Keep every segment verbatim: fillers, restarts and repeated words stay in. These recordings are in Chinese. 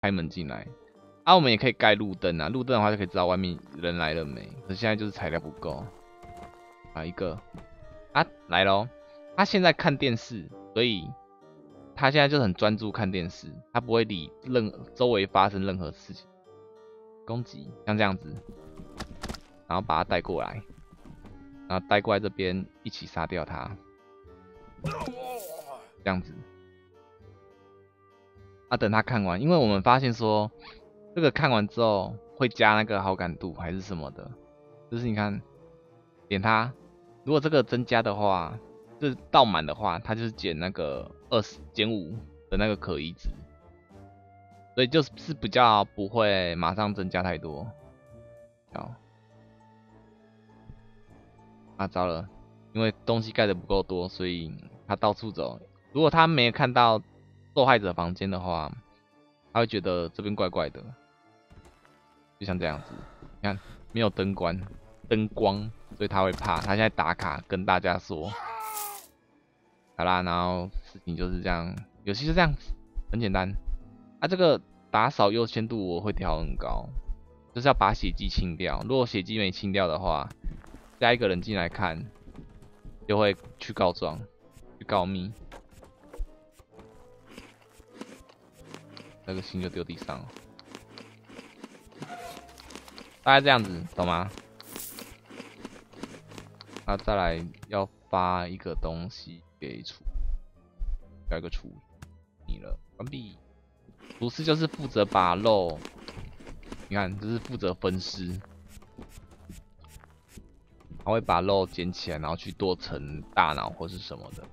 开门进来。啊，我们也可以盖路灯啊，路灯的话就可以知道外面人来了没。可是现在就是材料不够。啊，一个啊来咯，他现在看电视，所以他现在就很专注看电视，他不会理任周围发生任何事情。攻击像这样子，然后把他带过来，然后带过来这边一起杀掉他，这样子。啊，等他看完，因为我们发现说这个看完之后会加那个好感度还是什么的，就是你看点它。如果这个增加的话，就是到满的话，它就是减那个二十减五的那个可疑值，所以就是比较不会马上增加太多。好，啊糟了，因为东西盖的不够多，所以他到处走。如果他没有看到受害者房间的话，他会觉得这边怪怪的，就像这样子。你看，没有灯光，灯光。所以他会怕，他现在打卡跟大家说，好啦，然后事情就是这样，游戏就这样子，很简单。啊，这个打扫优先度我会调很高，就是要把血迹清掉。如果血迹没清掉的话，下一个人进来看，就会去告状，去告密。那个心就丢地上了，大概这样子，懂吗？那再来要发一个东西给厨，要一个厨你了，关闭。厨师就是负责把肉，你看，就是负责分尸，他会把肉捡起来，然后去剁成大脑或是什么的，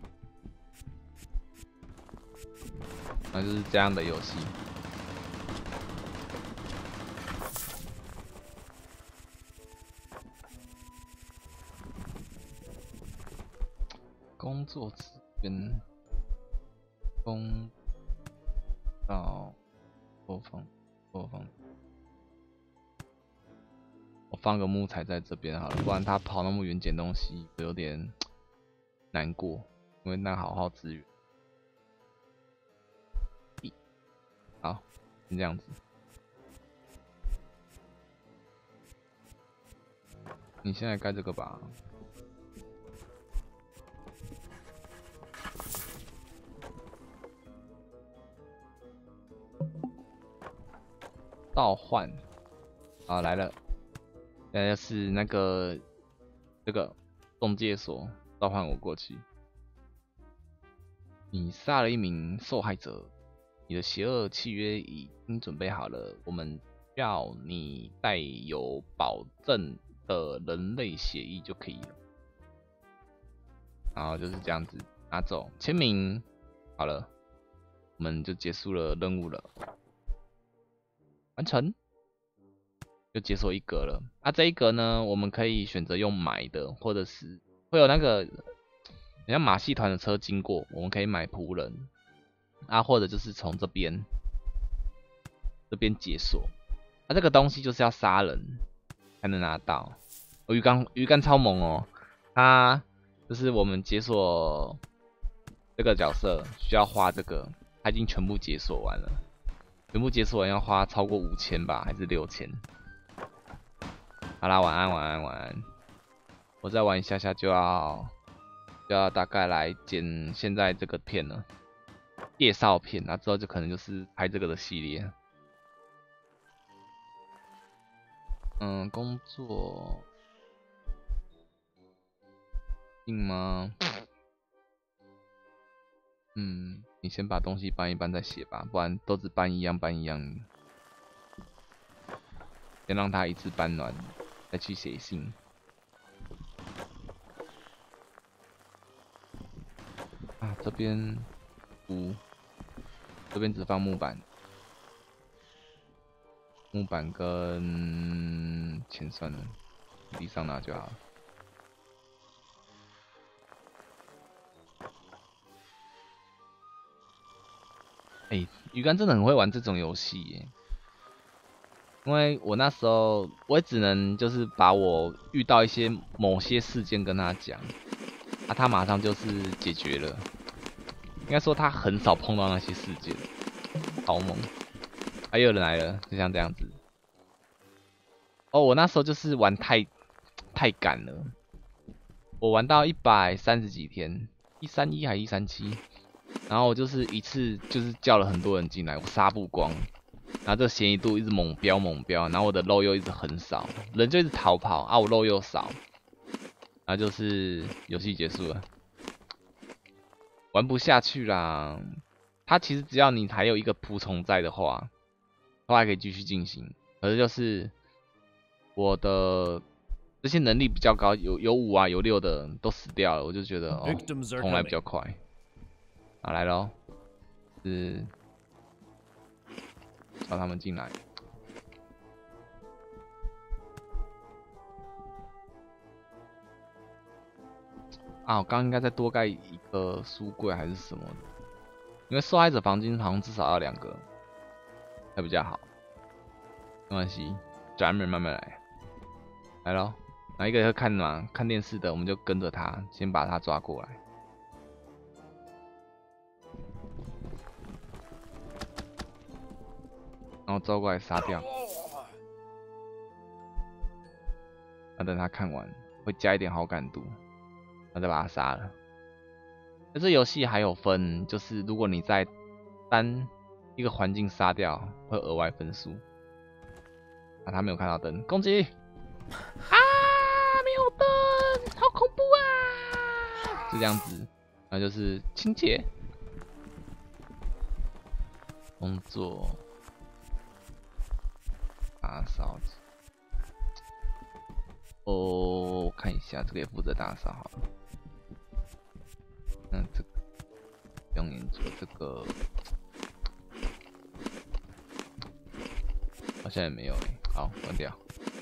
那就是这样的游戏。工作资源，工到播放播放，我放个木材在这边好了，不然他跑那么远捡东西有点难过，因为那好耗资源。好，先这样子。你现在盖这个吧。召唤，好来了，现在是那个这个中介所召唤我过去。你杀了一名受害者，你的邪恶契约已经准备好了，我们要你带有保证的人类血液就可以了。然后就是这样子拿走签名，好了，我们就结束了任务了。完成，就解锁一格了。啊，这一格呢，我们可以选择用买的，或者是会有那个，人家马戏团的车经过，我们可以买仆人。啊，或者就是从这边这边解锁。啊，这个东西就是要杀人才能拿到。哦，鱼竿鱼竿超猛哦，它就是我们解锁这个角色需要花这个，它已经全部解锁完了。全部解锁完要花超过五千吧，还是六千？好啦，晚安，晚安，晚安。我再玩一下下就要就要大概来剪现在这个片了，介绍片，那之后就可能就是拍这个的系列。嗯，工作定吗？嗯。你先把东西搬一搬再写吧，不然都只搬一样搬一样。先让它一次搬完，再去写信。啊，这边五，这边只放木板，木板跟钱算了，地上拿就好了。哎、欸，鱼竿真的很会玩这种游戏耶，因为我那时候我也只能就是把我遇到一些某些事件跟他讲，啊，他马上就是解决了。应该说他很少碰到那些事件，好猛。 还有人来了，就像这样子。哦，我那时候就是玩太太赶了，我玩到一百三十几天，一三一还一三七，然后我就是一次就是叫了很多人进来，我杀不光，然后这嫌疑度一直猛飙猛飙，然后我的肉又一直很少，人就一直逃跑啊，我肉又少，然后就是游戏结束了，玩不下去啦。它其实只要你还有一个仆从在的话，都还可以继续进行，可是就是我的这些能力比较高，有有五啊有六的都死掉了，我就觉得哦，重来比较快。好，来咯，是叫他们进来。啊，我刚刚应该再多盖一个书柜还是什么的，因为受害者房间好像至少要两个，才比较好。没关系，咱们慢慢来。来咯，哪一个要看嘛？看电视的，我们就跟着他，先把他抓过来。然后抓过来杀掉。那等他看完，会加一点好感度，然后再把他杀了。那这游戏还有分，就是如果你在单一个环境杀掉，会额外分数。啊，他没有看到灯，攻击！啊，没有灯，好恐怖啊！就这样子，那就是清洁工作，打扫。哦，我看一下，这个也负责打扫好了。那这个不用研究，这个好像也没有诶。好，关掉。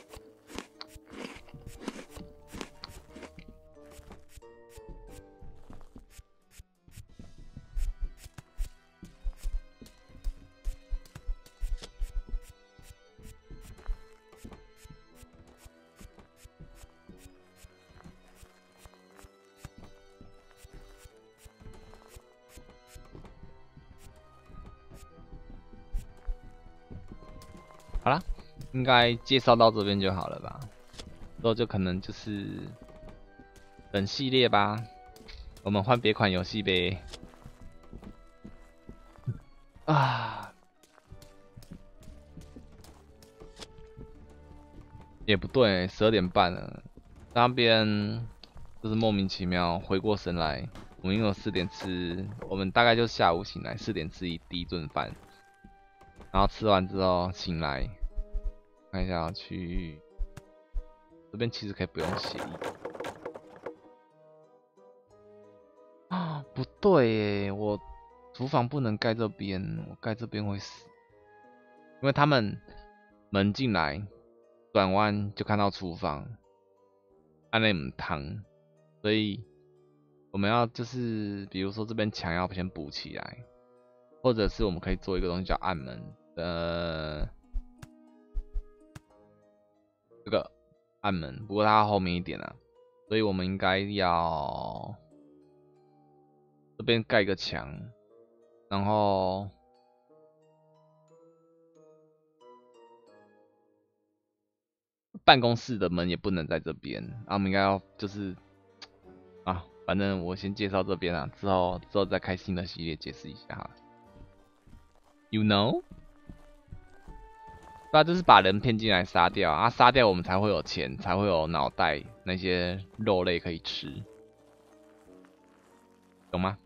好啦，应该介绍到这边就好了吧？之后就可能就是本系列吧，我们换别款游戏呗。啊，也不对，十二点半了，那边就是莫名其妙回过神来，我们因为四点吃，我们大概就下午醒来，四点吃一第一顿饭，然后吃完之后醒来，看一下去这边其实可以不用协议啊，不对耶，我厨房不能盖这边，我盖这边会死，因为他们门进来转弯就看到厨房，按那门汤，所以我们要就是比如说这边墙要先补起来，或者是我们可以做一个东西叫暗门的。这个暗门，不过它后面一点啊，所以我们应该要这边盖个墙，然后办公室的门也不能在这边，啊，我们应该要就是啊，反正我先介绍这边啊，之后之后再开新的系列解释一下哈。You know？对啊，就是把人骗进来杀掉啊，杀掉我们才会有钱，才会有脑袋那些肉类可以吃，懂吗？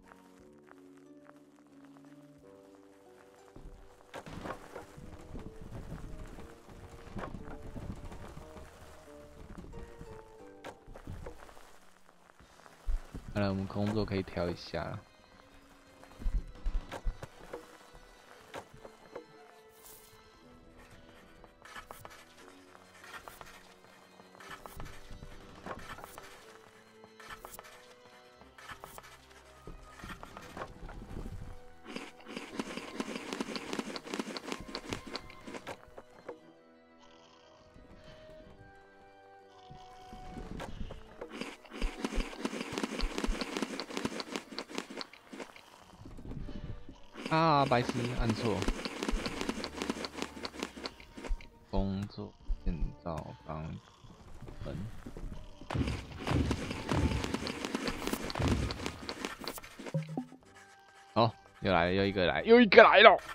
看来我们工作可以调一下。啊，白痴，按错。 工作建造房门。哦，又来了，又一个来，又一个来了。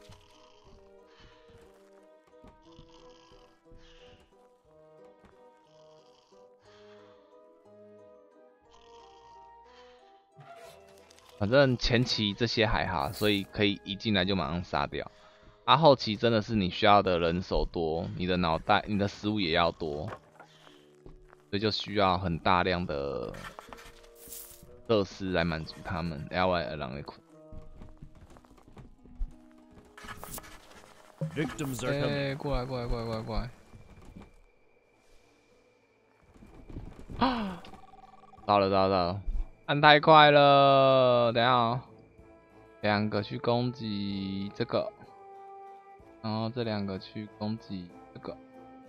反正前期这些还好，所以可以一进来就马上杀掉。啊，后期真的是你需要的人手多，你的脑袋、你的食物也要多，所以就需要很大量的设施来满足他们。L Y 狼的苦。哎，过来过来过来过来过来！啊，到了到了到了！按太快了，等一下哦，两个去攻击这个，然后这两个去攻击这个。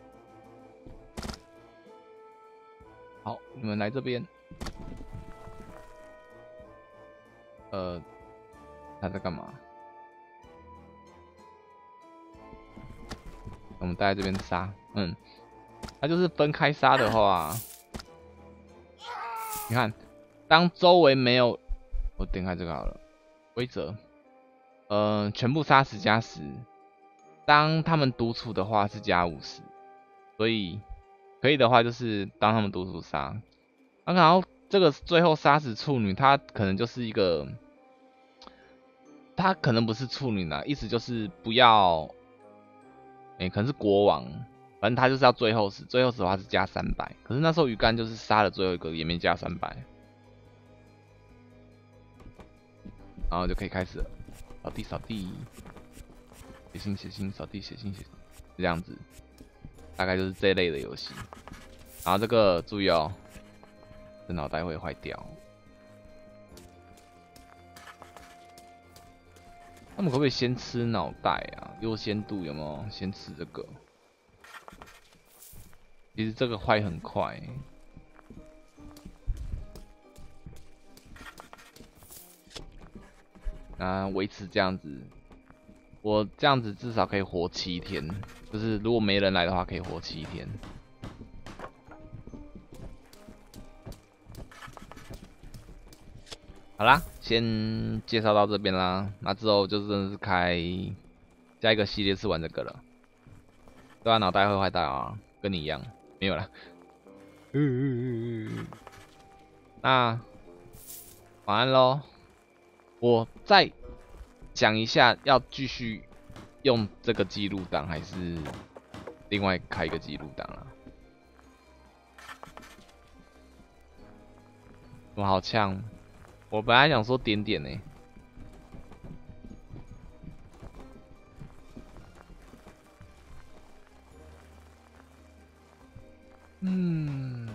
好，你们来这边。呃，他在干嘛？我们待在这边杀，嗯，他就是分开杀的话，你看，当周围没有，我点开这个好了，规则，呃，全部杀十加十，当他们独处的话是加五十，所以可以的话就是当他们独处杀，啊，然后这个最后杀死处女，她可能就是一个，她可能不是处女啦，意思就是不要。哎、欸，可能是国王，反正他就是要最后死，最后死的话是加三百。可是那时候鱼竿就是杀了最后一个，也没加三百，然后就可以开始了，扫地扫地，写信写信，扫地写信写信，这样子，大概就是这一类的游戏。然后这个注意哦，这脑袋会坏掉。他们可不可以先吃脑袋啊？优先度有没有？先吃这个。其实这个坏很快、欸。那维持这样子，我这样子至少可以活七天。就是如果没人来的话，可以活七天。好啦，先介绍到这边啦。那之后就真的是开下一个系列是玩这个了。对啊，脑袋会坏掉啊，跟你一样，没有啦。那晚安喽。我再讲一下，要继续用这个记录档，还是另外开一个记录档啊？我好呛。我本来想说点点呢、欸，嗯，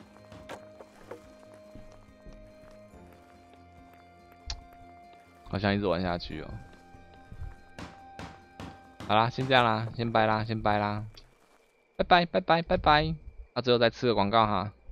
好像一直玩下去哦。好啦，先这样啦，先拜啦，先拜啦，拜拜拜拜拜拜。那、啊、最后再吃个广告哈。